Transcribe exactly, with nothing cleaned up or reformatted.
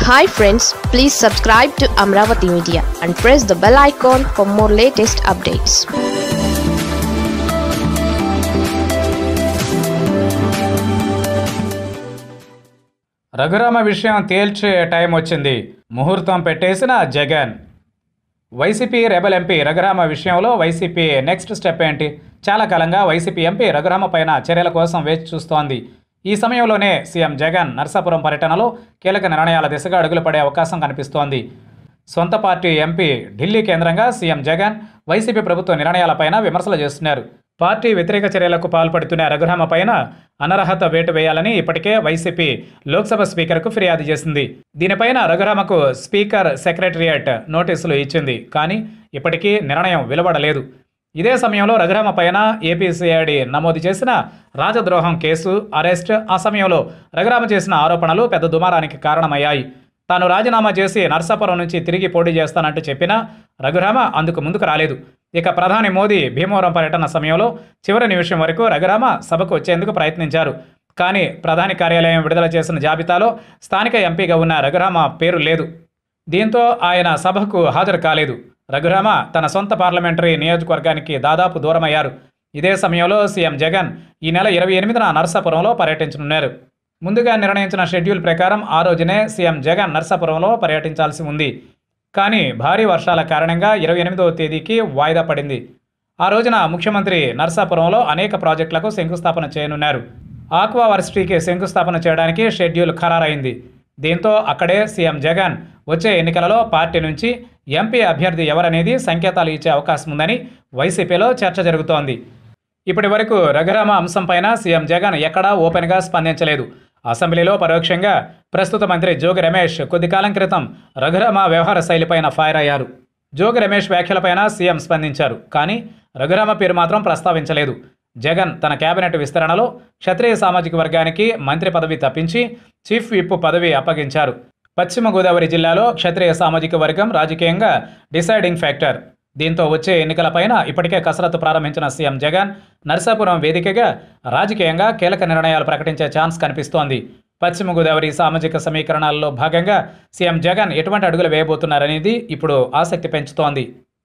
Hi friends, please subscribe to Amaravathi Media and press the bell icon for more latest updates. Raghurama విషయం తేల్చే time వచ్చింది. ముహూర్తం పెట్టేసిన Jagan. YCP rebel MP Raghurama విషయంలో YCP next step ఏంటి? చాలా కాలంగా వైసీపీ ఎంపీ రఘురామ పైన చర్యల కోసం వేచి చూస్తోంది. ఈ సమయంలోనే సీఎం జగన్ నరసాపురం పర్యటనలో కీలక నిర్ణయాల దిశగా అడుగులు పడే అవకాశం కనిపిస్తోంది. సొంత పార్టీ ఎంపీ ఢిల్లీ కేంద్రంగా సీఎం జగన్ వైసీపీ ప్రభుత్వ నిర్ణయాలపైన విమర్శలు చేస్తున్నారు. పార్టీ వ్యతిరేక చర్యలకు పాల్పడుతున్న రఘురామ పైన అనర్హత వేటు వేయాలని ఇప్పటికే వైసీపీ లోక్సభ స్పీకర్కు ఫిర్యాదు చేసింది. దీనిపైన రఘురామకు స్పీకర్ సెక్రటరియేట్ నోటీసులు ఇచ్చింది. కానీ ఇప్పటికీ నిర్ణయం వెలువడలేదు. ఇదే సమయంలో రఘురామ పైన ఏపీసీఐడి నమోదు చేసిన రాజద్రోహం కేసు, అరెస్ట్, ఆ సమయంలో రఘురామ చేసిన ఆరోపణలు పెద్ద దుమారానికి కారణమయ్యాయి. తాను రాజీనామా చేసి నరసాపురం నుంచి తిరిగి పోటీ చేస్తానంటూ చెప్పినా రఘురామ అందుకు ముందుకు రాలేదు. ఇక ప్రధాని మోదీ భీమవరం పర్యటన సమయంలో చివరి నిమిషం వరకు రఘురామ సభకు వచ్చేందుకు ప్రయత్నించారు. కానీ ప్రధాని కార్యాలయం విడుదల చేసిన జాబితాలో స్థానిక ఎంపీగా ఉన్న రఘురామ పేరు లేదు. దీంతో ఆయన సభకు హాజరు కాలేదు. రఘురామ తన సొంత పార్లమెంటరీ నియోజకవర్గానికి దాదాపు దూరమయ్యారు. ఇదే సమయంలో సీఎం జగన్ ఈ నెల ఇరవై ఎనిమిదిన నరసాపురంలో పర్యటించనున్నారు. ముందుగా నిర్ణయించిన షెడ్యూల్ ప్రకారం ఆ రోజునే సీఎం జగన్ నరసాపురంలో పర్యటించాల్సి ఉంది. కానీ భారీ వర్షాల కారణంగా ఇరవై ఎనిమిదవ తేదీకి వాయిదా పడింది. ఆ రోజున ముఖ్యమంత్రి నరసాపురంలో అనేక ప్రాజెక్టులకు శంకుస్థాపన చేయనున్నారు. ఆక్వా వర్సిటీకి శంకుస్థాపన చేయడానికి షెడ్యూల్ ఖరారైంది. దీంతో అక్కడే సీఎం జగన్ వచ్చే ఎన్నికలలో పార్టీ నుంచి ఎంపీ అభ్యర్థి ఎవరనేది సంకేతాలు ఇచ్చే అవకాశం ఉందని వైసీపీలో చర్చ జరుగుతోంది. ఇప్పటి వరకు రఘురామ అంశంపైన సీఎం జగన్ ఎక్కడా ఓపెన్గా స్పందించలేదు. అసెంబ్లీలో పరోక్షంగా ప్రస్తుత మంత్రి జోగి రమేష్ కొద్ది కాలం క్రితం రఘురామ వ్యవహార శైలిపైన ఫైర్ అయ్యారు. జోగి రమేష్ వ్యాఖ్యలపైన సీఎం స్పందించారు. కానీ రఘురామ పేరు మాత్రం ప్రస్తావించలేదు. జగన్ తన కేబినెట్ విస్తరణలో క్షత్రియ సామాజిక వర్గానికి మంత్రి పదవి తప్పించి చీఫ్ విప్ పదవి అప్పగించారు. పశ్చిమ గోదావరి జిల్లాలో క్షత్రియ సామాజిక వర్గం రాజకీయంగా డిసైడింగ్ ఫ్యాక్టర్. దీంతో వచ్చే ఎన్నికలపైన ఇప్పటికే కసరత్తు ప్రారంభించిన సీఎం జగన్ నరసాపురం వేదికగా రాజకీయంగా కీలక నిర్ణయాలు ప్రకటించే ఛాన్స్ కనిపిస్తోంది. పశ్చిమ గోదావరి సామాజిక సమీకరణాల్లో భాగంగా సీఎం జగన్ ఎటువంటి అడుగులు వేయబోతున్నారనేది ఇప్పుడు ఆసక్తి పెంచుతోంది.